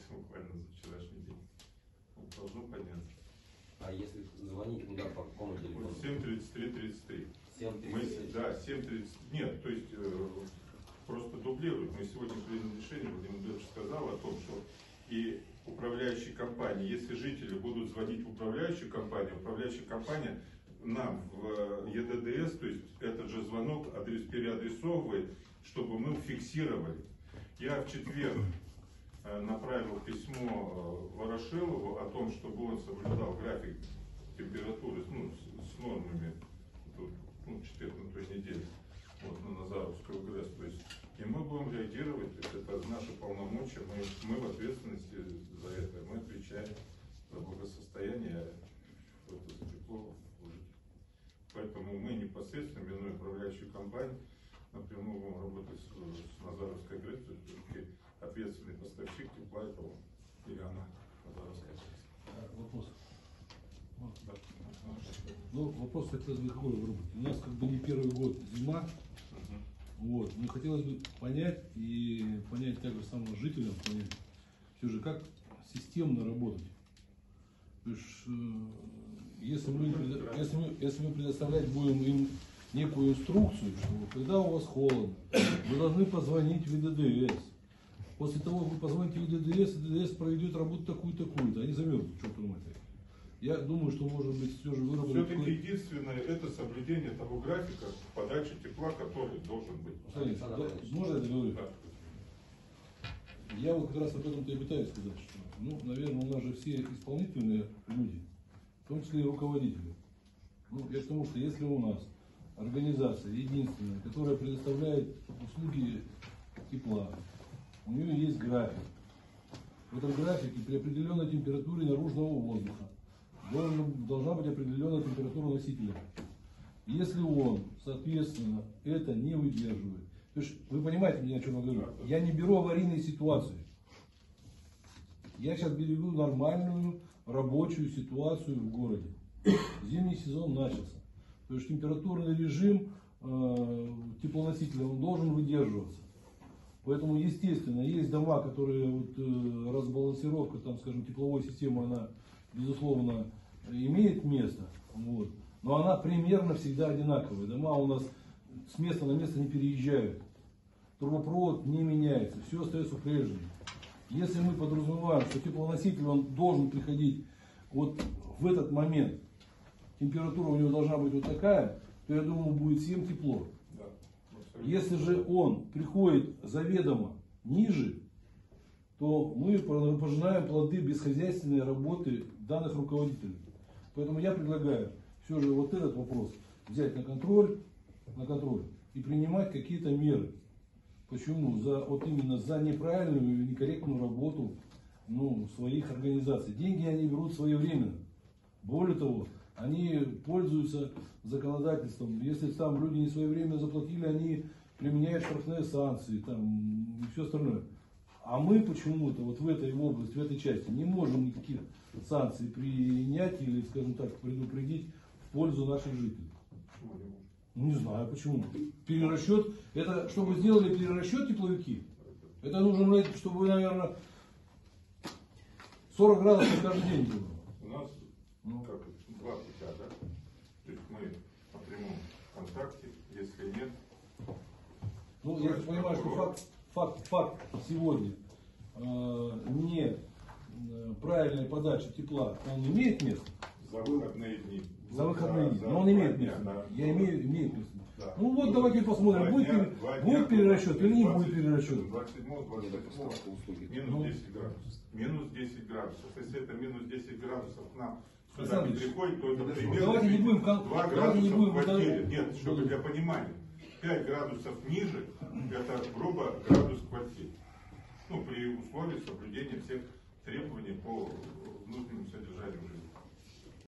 буквально за вчерашний день. Вот, должно подняться. А если звонить куда, по какому телефону? 733-33. 733? Да, 730. Нет, то есть просто дублируют. Мы сегодня приняли решение, Владимир Владимирович сказал о том, что и управляющие компании, если жители будут звонить в управляющую компания нам в ЕДДС, то есть этот же звонок переадресовывает, чтобы мы фиксировали. Я в четверг направил письмо Ворошилову о том, чтобы он соблюдал график температуры с нормами в четверг на той неделе, вот, на Назаровскую ГРЭС. То есть, и мы будем реагировать, то есть это наши полномочия, мы в ответственности за это, мы отвечаем за благосостояние, за тепло. Поэтому мы непосредственно, минуя управляющую компанию, напрямую будем работать с Назаровской ГРЭС, то есть ответственный поставщик тепла этого или она, Назаровская ГРЭС. Вопрос. Да. Ну, вопрос хотелось бы какой выбрать. У нас как бы не первый год зима. Вот. Но хотелось бы понять также самым жителям, понять, все же как системно работать. То есть, если мы предоставлять будем им некую инструкцию, что когда у вас холодно, вы должны позвонить в ИДДС. После того, как вы позвоните в ИДДС, ИДДС проведет работу такую-такую-то. Они замерзнут, что понимаете. Я думаю, что может быть все же выработать. Все-таки единственное это соблюдение того графика подачи тепла, который должен быть. Можно я договорю? Да. Я вот как раз об этом-то и пытаюсь сказать, что, ну, наверное, у нас же все исполнительные люди, в том числе и руководители. Ну, я к тому, что если у нас организация единственная, которая предоставляет услуги тепла, у нее есть график. В этом графике при определенной температуре наружного воздуха должна быть определенная температура носителя. Если он, соответственно, это не выдерживает, то есть, вы понимаете меня, о чем я говорю? Я не беру аварийные ситуации. Я сейчас беру нормальную рабочую ситуацию в городе. Зимний сезон начался. То есть температурный режим теплоносителя он должен выдерживаться. Поэтому, естественно, есть дома, которые разбалансировка, там, скажем, тепловой системы, она, безусловно, имеет место. Вот. Но она примерно всегда одинаковая. Дома у нас с места на место не переезжают. Трубопровод не меняется. Все остается прежним. Если мы подразумеваем, что теплоноситель он должен приходить вот в этот момент, температура у него должна быть вот такая, то я думаю, будет всем тепло. Если же он приходит заведомо ниже, то мы пожинаем плоды бесхозяйственной работы данных руководителей. Поэтому я предлагаю все же вот этот вопрос взять на контроль и принимать какие-то меры. Почему? Именно за неправильную и некорректную работу своих организаций. Деньги они берут своевременно. Более того, они пользуются законодательством. Если там люди не своевременно заплатили, они применяют штрафные санкции и все остальное. А мы почему-то вот в этой области, в этой части не можем никаких санкций принять или, скажем так, предупредить в пользу наших жителей. Не знаю почему. Перерасчет, это чтобы сделали перерасчет тепловики, это нужно, чтобы вы, наверное, 40 градусов каждый день было. У нас два путя, да? То есть мы по прямому контакте, если нет. Ну, я понимаю, что факт сегодня не правильной подачи тепла, он имеет место. За выходные дни. За выходные дни. Но он имеет место. Да. Я имеет место. Да. Ну вот давайте посмотрим, будет перерасчет или не будет перерасчет. 27-28 минус 10 градусов. Минус 10 градусов. Если это минус 10 градусов к нам сюда не приходит, то это примерно 2 градуса в квартире. Нет, чтобы для понимания. 5 градусов ниже, это грубо градус в квартире. Ну, при условии соблюдения всех требований по внутреннему содержанию жизни.